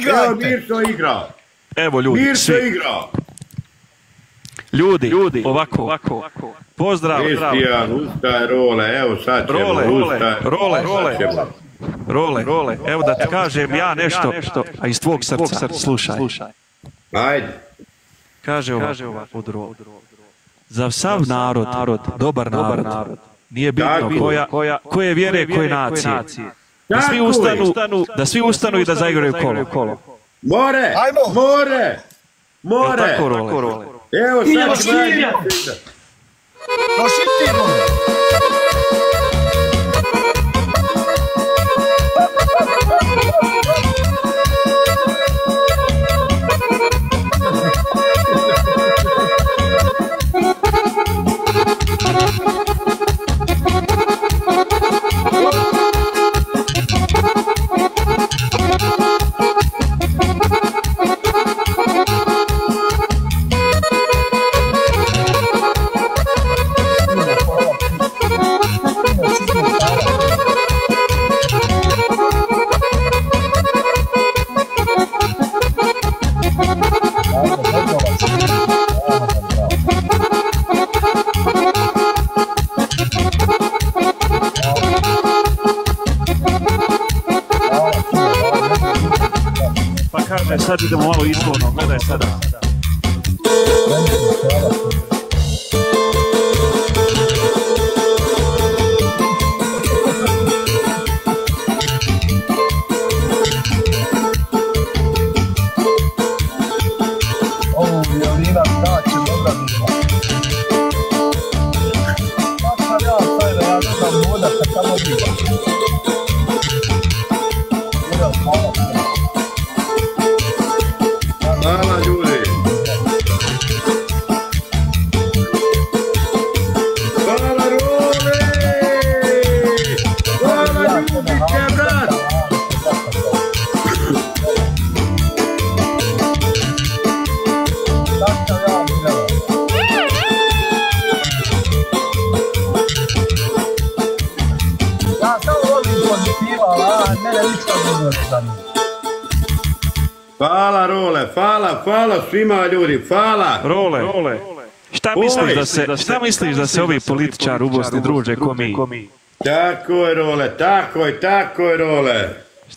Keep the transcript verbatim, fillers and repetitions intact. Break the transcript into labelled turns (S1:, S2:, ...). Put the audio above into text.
S1: Evo Mirso igra.
S2: Evo ljudi,
S1: Mirso
S2: svi.
S1: igra.
S2: Ljudi, ljudi, ovako, ovako. Pozdrav, pozdrav.
S1: Kristijan, ustaj Role, evo sad ćemo,
S2: Role,
S1: ustaj.
S2: Role, Role, Role, Role, evo da ti kažem ja nešto, a iz tvog srca, slušaj.
S1: Ajde.
S2: Kaže ovako, Role. Za sav narod, dobar narod, nije bitno koja, koje vjere, koje nacije. Da svi ustanu, da svi ustanu i da zaigraju kolo.
S1: More, more, more.
S2: Tako, Role.
S1: Evo sad ćemo raditi.
S3: Prošitimo!
S2: Sad idemo malo izvorno, gledaj sada.
S3: Ovo violina skače dobra bila. Kako sam ja staj da ja ne znam voda kad tamo bila. Jedan hvala.
S1: Hvala ljudi. Hvala Role. Hvala Ljubice, brat.
S3: Ja samo volim pozitiva, a mene ništa ne zanima.
S1: Hvala Role, hvala, hvala svima ljudi, hvala.
S2: Role, šta misliš da se, šta misliš da se ovi političari u Bosni druže ko mi?
S1: Tako je Role, tako je, tako je Role.